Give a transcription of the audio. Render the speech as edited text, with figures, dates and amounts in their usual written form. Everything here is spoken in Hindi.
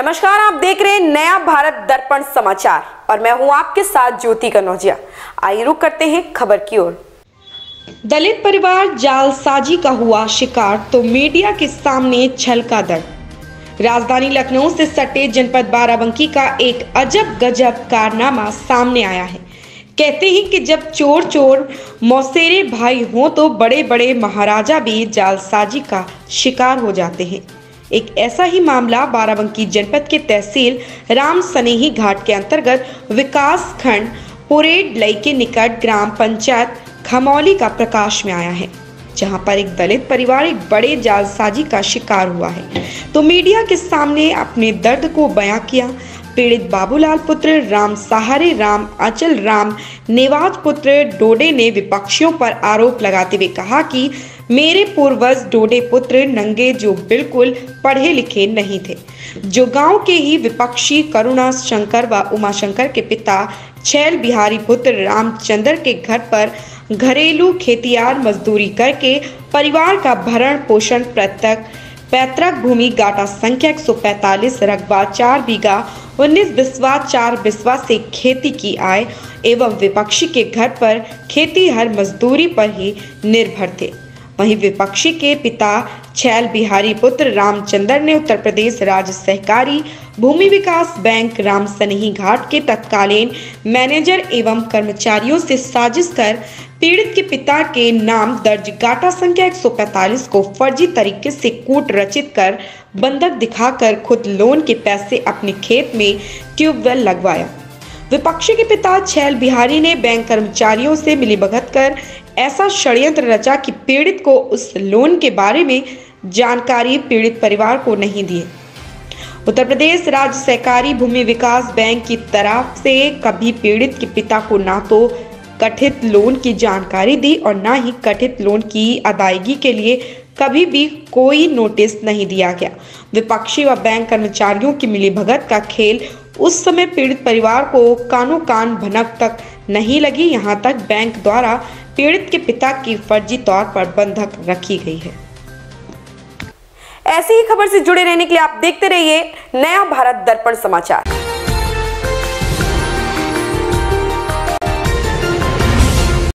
नमस्कार, आप देख रहे हैं नया भारत दर्पण समाचार और मैं हूं आपके साथ ज्योति कनौजिया। आइए रुक करते हैं खबर की ओर। दलित परिवार जालसाजी का हुआ शिकार तो मीडिया के सामने छलका दर्द। राजधानी लखनऊ से सटे जनपद बाराबंकी का एक अजब गजब कारनामा सामने आया है। कहते हैं कि जब चोर चोर मौसेरे भाई हों तो बड़े बड़े महाराजा भी जालसाजी का शिकार हो जाते हैं। एक ऐसा ही मामला बाराबंकी जनपद के तहसील राम सनेही घाट के अंतर्गत विकास खंड पुरेड लई के निकट ग्राम पंचायत खमौली का प्रकाश में आया है, जहां पर एक दलित परिवार एक बड़े जालसाजी का शिकार हुआ है तो मीडिया के सामने अपने दर्द को बयां किया। पीड़ित बाबूलाल पुत्र राम सहारे राम अचल राम नेवाज पुत्र डोडे ने विपक्षियों पर आरोप लगाते हुए कहा कि मेरे पूर्वज डोडे पुत्र नंगे जो बिल्कुल पढ़े लिखे नहीं थे, जो गांव के ही विपक्षी करुणा शंकर व उमा शंकर के पिता छैल बिहारी पुत्र रामचंद्र के घर पर घरेलू खेतियार मजदूरी करके परिवार का भरण पोषण पैतृक भूमि गाटा संख्या 145 रकबा 4 बीघा 19 बिस्वा 4 बिस्वा से खेती की आय एवं विपक्षी के घर पर खेती हर मजदूरी पर ही निर्भर थे। वहीं विपक्षी के पिता छैल बिहारी पुत्र रामचंद्र ने उत्तर प्रदेश राज्य सहकारी भूमि विकास बैंक राम सनेही घाट के तत्कालीन मैनेजर एवं कर्मचारियों से साजिश कर पीड़ित के पिता के नाम दर्ज गाटा संख्या 145 को फर्जी तरीके से कूट रचित कर बंधक दिखाकर खुद लोन के पैसे अपने खेत में ट्यूबवेल लगवाया। विपक्षी के पिता छैल बिहारी ने बैंक कर्मचारियों से मिलीभगत कर ऐसा षड्यंत्र रचा कि पीड़ित को उस लोन के बारे में जानकारी पीड़ित परिवार को नहीं दी। उत्तर प्रदेश राज्य सहकारी भूमि विकास बैंक की तरफ से कभी पीड़ित के पिता को ना तो कथित लोन की जानकारी दी और ना ही कथित लोन की अदायगी के लिए कभी भी कोई नोटिस नहीं दिया गया। विपक्षी व बैंक कर्मचारियों की मिलीभगत का खेल उस समय पीड़ित परिवार को कानों कान भनक तक नहीं लगी। यहां तक बैंक द्वारा पीड़ित के पिता की फर्जी तौर पर बंधक रखी गई है। ऐसी ही खबर से जुड़े रहने के लिए आप देखते रहिए नया भारत दर्पण समाचार।